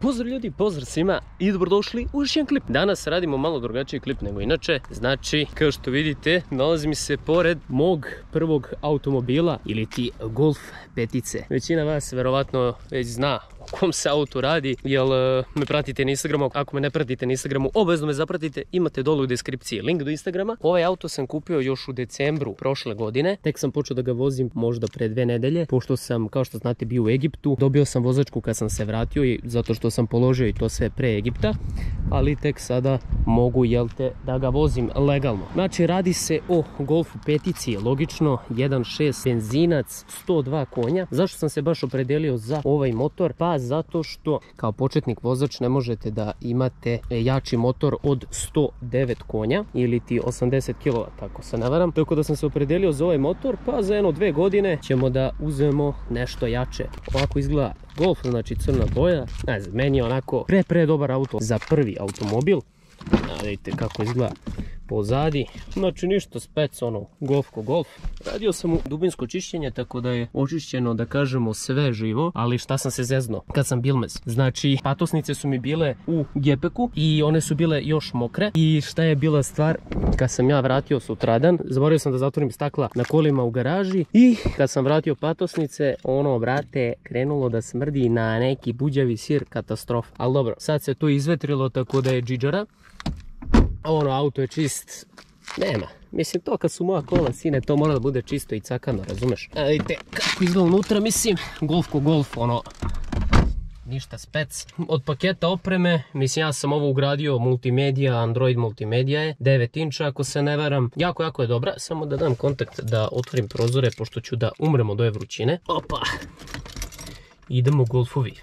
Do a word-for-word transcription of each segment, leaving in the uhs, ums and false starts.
Pozdrav ljudi, pozdrav svima i dobrodošli u još jedan klip. Danas radimo malo drugačiji klip nego inače. Znači, kao što vidite, nalazim se pored mog prvog automobila ili ti Golf petice. Većina vas verovatno već zna o kom se autu radi, jel me pratite na Instagramu. Ako me ne pratite na Instagramu, obavezno me zapratite, imate dole u deskripciji link do Instagrama. Ovaj auto sam kupio još u decembru prošle godine. Tek sam počeo da ga vozim možda pre dve nedelje, pošto sam, kao što znate, bio u Egiptu. Dobio sam vozačku kad sam se vratio i zato što sam položio i to sve pre Egipta, ali tek sada mogu, jel te, da ga vozim legalno. Znači, radi se o Golfu petici, logično, jedan šest benzinac, sto dva konja. Zašto sam se baš opredelio za ovaj motor? Pa zato što kao početnik vozač ne možete da imate jači motor od sto devet konja ili ti osamdeset kilovata, ako se ne varam. Tako da sam se opredelio za ovaj motor, pa za jedno dve godine ćemo da uzmemo nešto jače. Ovako izgleda Golf, znači crna boja. Ne znam, meni je onako pre pre dobar auto za prvi automobil. A vidite kako izgleda pozadi. Znači ništa spec, ono, Golf ko Golf. Radio sam u dubinsko čišćenje, tako da je očišćeno, da kažemo, sve živo. Ali šta sam se zezno kad sam bilmez? Znači, patosnice su mi bile u gepeku i one su bile još mokre. I šta je bila stvar? Kad sam ja vratio sutradan, zaboravio sam da zatvorim stakla na kolima u garaži. I kad sam vratio patosnice, ono, brate, krenulo da smrdi na neki buđavi sir, katastrofa. Ali dobro, sad se to izvetrilo, tako da je džiđara. Ono, auto je čist, nema. Mislim, to kad su moja kola, sine, to mora da bude čisto i cakano, razumeš? A vidite kako izgleda unutra, mislim, Golf ko Golf, ono, ništa spec. Od paketa opreme, mislim, ja sam ovo ugradio, multimedija, Android multimedija je, devet inča ako se ne varam. Jako, jako je dobra, samo da dam kontakt da otvorim prozore, pošto ću da umrem od ove vrućine. Opa! Idemo Golfovi.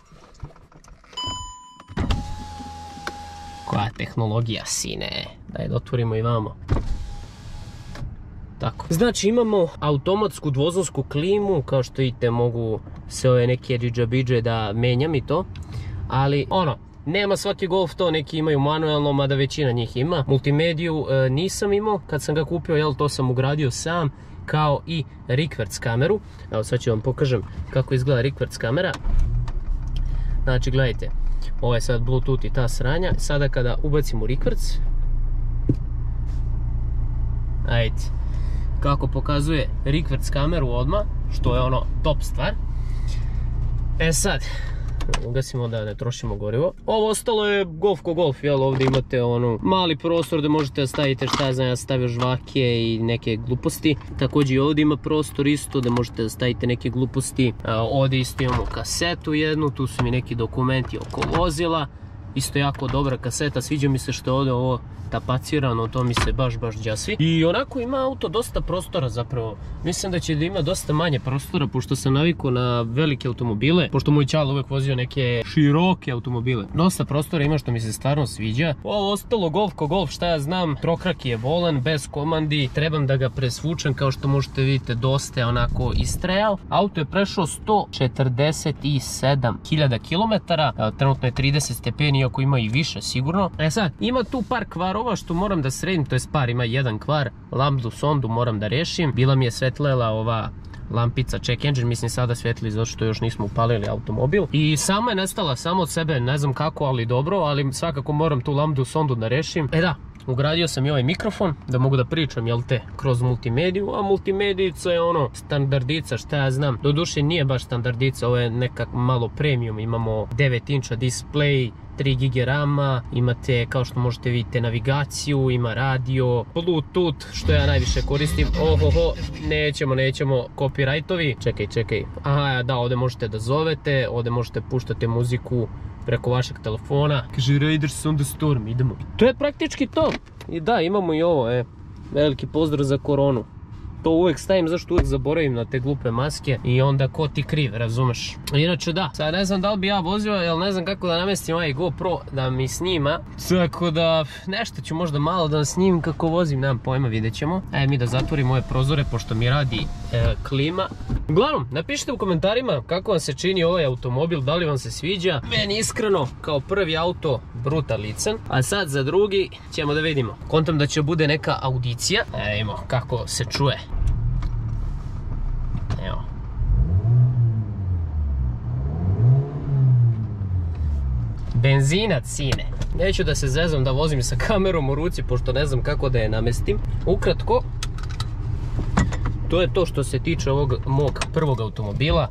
Koja tehnologija, sine, daj da otvorimo i vamo. Tako, znači imamo automatsku dvozonsku klimu, kao što vidite mogu se ove neke džidžabidže da menjam i to, ali ono, nema svaki Golf to, neki imaju manuelno, mada većina njih ima. Multimediju e, nisam imao, kad sam ga kupio, jel, to sam ugradio sam, kao i rikverc kameru. Evo sad ću vam pokažem kako izgleda rikverc kamera. Znači gledajte, ovo je sad Bluetooth i ta sranja. Sada kada ubacim u rikverc, ajde, kako pokazuje rikverc kameru odmah, što je ono top stvar. E sad, ugasimo da ne trošimo gorivo. Ovo ostalo je Golf ko Golf, jel, ovdje imate ono mali prostor gdje možete da stavite, šta ja znam, ja stavio žvake i neke gluposti. Također i ovdje ima prostor isto da možete da stavite neke gluposti. Ovdje isto imamo kasetu jednu, tu su mi neki dokumenti oko vozila. Isto jako dobra kaseta, sviđa mi se što je ovdje ovo tapacirano, to mi se baš baš đasvi. I onako ima auto dosta prostora zapravo. Mislim da će da ima dosta manje prostora, pošto sam navikao na velike automobile, pošto moj čal uvek vozio neke široke automobile. Dosta prostora ima što mi se stvarno sviđa. Ovo ostalo Golf ko Golf, šta ja znam, trokraki je volan, bez komandi, trebam da ga presvučem, kao što možete vidite, dosta je onako istrajao. Auto je prešao sto četrdeset sedam hiljada kilometara, trenutno je trideset stepeni, iako ima i više sigurno. E sad, ima tu par kvarova što moram da sredim, to je par, ima jedan kvar, lambdu sondu moram da rešim. Bila mi je svetlela ova lampica check engine, mislim sada svetli zato što još nismo upalili automobil. I sama je nestala, samo od sebe, ne znam kako, ali dobro, ali svakako moram tu lambdu sondu da rešim. E da, ugradio sam i ovaj mikrofon da mogu da pričam, jel te, kroz multimediju, a multimedijica je ono standardica, šta ja znam. Doduše nije baš standardica, ovo je nekak malo premium, imamo devet inča display, tri gige rama, imate, kao što možete vidite, navigaciju, ima radio, Bluetooth, što ja najviše koristim. Ohoho, nećemo, nećemo, copyrightovi. Čekaj, čekaj, aha, da, ovdje možete da zovete, ovdje možete puštati muziku preko vašeg telefona. Kaže, Raiders on the Storm, idemo. To je praktički to. I da, imamo i ovo, e, veliki pozdrav za koronu. To uvek stavim, zašto uvek zaboravim na te glupe maske i onda ko ti kriv, razumeš? Inače da, sad ne znam da li bi ja vozio, jer ne znam kako da namestim ovaj GoPro da mi snima. Tako da, nešto ću možda malo da snimim kako vozim, nemam pojma, vidjet ćemo. Ajde mi da zatvorim ove prozore, pošto mi radi e, klima. Uglavnom, napišite u komentarima kako vam se čini ovaj automobil, da li vam se sviđa. Meni iskreno, kao prvi auto, brutalican. A sad za drugi ćemo da vidimo. Kontam da će bude neka audicija. Ajmo, kako se čuje. Evo. Benzinac, sine. Neću da se zezam da vozim sa kamerom u ruci, pošto ne znam kako da je namestim. Ukratko, to je to što se tiče ovog mog prvog automobila.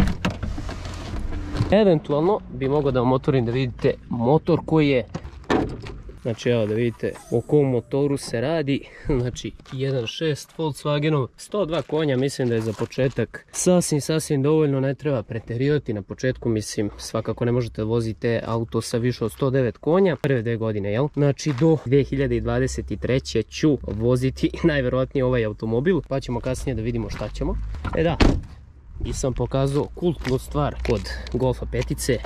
Eventualno bi mogao da vam otvorim da vidite motor koji je. Znači evo da vidite o kom motoru se radi. Znači jedan zarez šest Volkswagenov, sto dva konja, mislim da je za početak sasvim sasvim dovoljno, ne treba preterivati na početku, mislim svakako ne možete voziti auto sa više od sto devet konja prve dve godine, jel? Znači do dve hiljade dvadeset treće ću voziti najverovatnije ovaj automobil, pa ćemo kasnije da vidimo šta ćemo. E da, i sam pokazao kultnu stvar kod Golfa petice,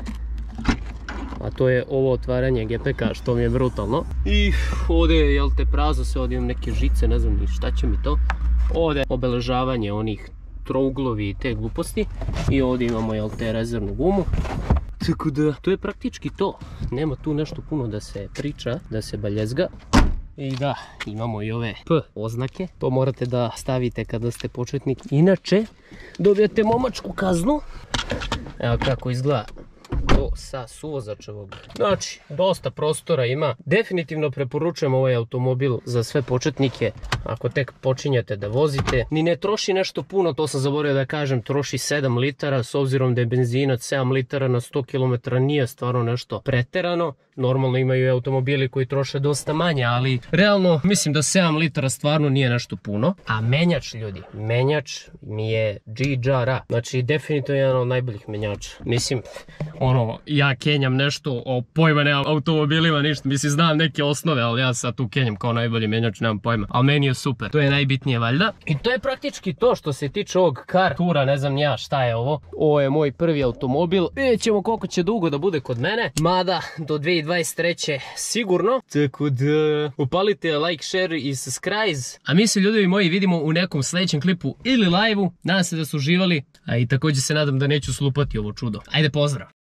a to je ovo otvaranje G P K što mi je brutalno. I ovdje je, jel te, prazno se, ovdje imam neke žice, ne znam ni šta će mi to. Ovdje obeležavanje onih trouglovi i te gluposti. I ovdje imamo, jel te, rezervnu gumu. Tako da, to je praktički to. Nema tu nešto puno da se priča, da se baljezga. I da, imamo i ove P oznake. To morate da stavite kada ste početnik. Inače, dobijete momačku kaznu. Evo kako izgleda to sa suvozačevog. Znači, dosta prostora ima. Definitivno preporučujem ovaj automobil za sve početnike ako tek počinjete da vozite. Ni ne troši nešto puno, to sam zaboravio da kažem, troši sedam litara, s obzirom da je benzinac sedam litara na sto kilometara nije stvarno nešto preterano. Normalno imaju i automobili koji troše dosta manje, ali realno mislim da sedam litara stvarno nije nešto puno. A menjač, ljudi, menjač mi je G R A. Znači, definitivno jedan od najboljih menjača. Mislim, ono, ja kenjam nešto o pojma, nemam automobilima, ništa. Mislim, znam neke osnove, ali ja sad tu kenjam kao najbolji menjač, nemam pojma. Ali meni je super, to je najbitnije valjda. I to je praktički to što se tiče ovog car tura, ne znam ja šta je ovo. Ovo je moj prvi automobil. Vidjet ćemo koliko će dugo da bude kod mene. Mada, do dve hiljade dvadeset treće sigurno. Tako da, upalite like, share i subscribe. A mi se, ljudi moji, vidimo u nekom sljedećem klipu ili live-u. Nadam se da su uživali. A i također se nadam da neću slupati ovo čudo. Ajde, pozdrav!